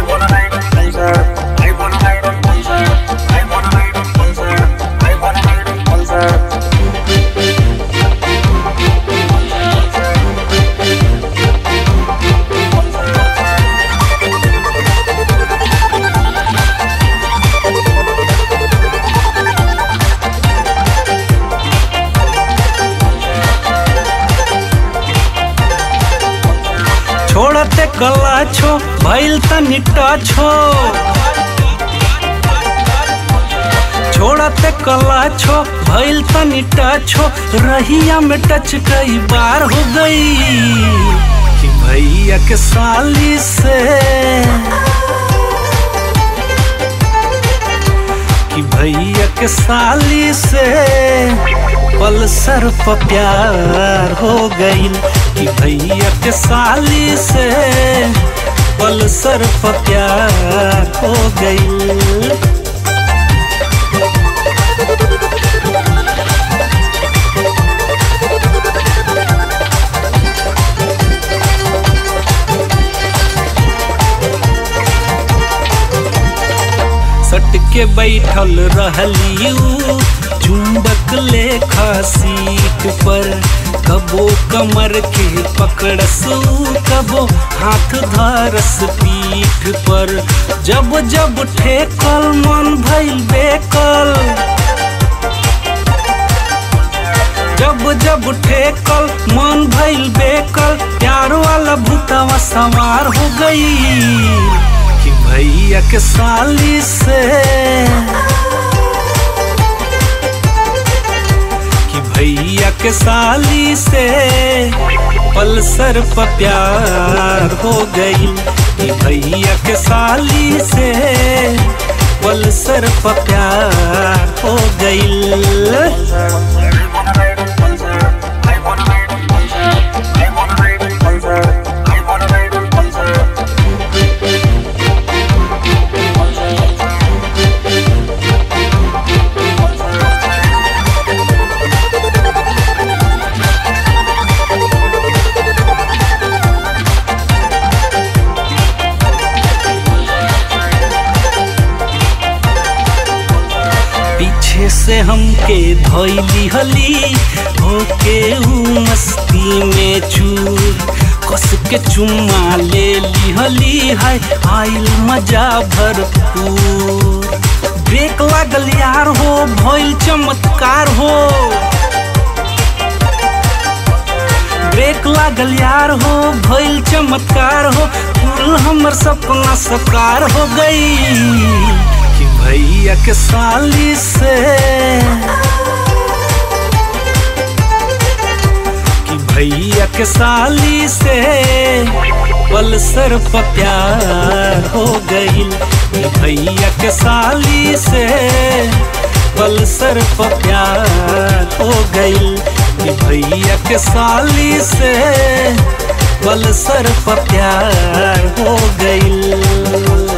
छोड़ते कला छो भइल तनी टछो, छोड़ते कला छो भइल तनी टछो, रहिया में टच कई बार हो गई कि भैया के साली से, कि भैया के साली से पल्सर पर प्यार हो गई, कि भैया के साली से पल्सर पर प्यार हो गई। सट के बैठल रहली चुंबक लेखा सीट पर, कबो कमर के पकड़स कबो हाथ धरस पीठ पर, जब जब ठेकल मन भइल बेकल, जब जब ठेकल मन भइल बेकल, प्यार वाला भूतवा सवार हो गई कि भैया के साली से, कि भैया के साली से पल्सर पर प्यार हो गई, कि भैया के साली से पल्सर पर प्यार हो गई। पीछे से हमके धोइली हली होके ऊ मस्ती में चूर, कस के चुम्मा ले ली हली है आइल मजा भरपूर। ब्रेक लागल यार हो भइल चमत्कार हो, ब्रेक लागल यार हो भइल चमत्कार हो, कुल हमर सपना साकार हो गई कि भैया के साली से, कि भैया के साली से पल्सर पर प्यार हो गई, कि भैया के साली से पल्सर पर प्यार हो गई, कि भैया के साली से पल्सर पर प्यार हो गई।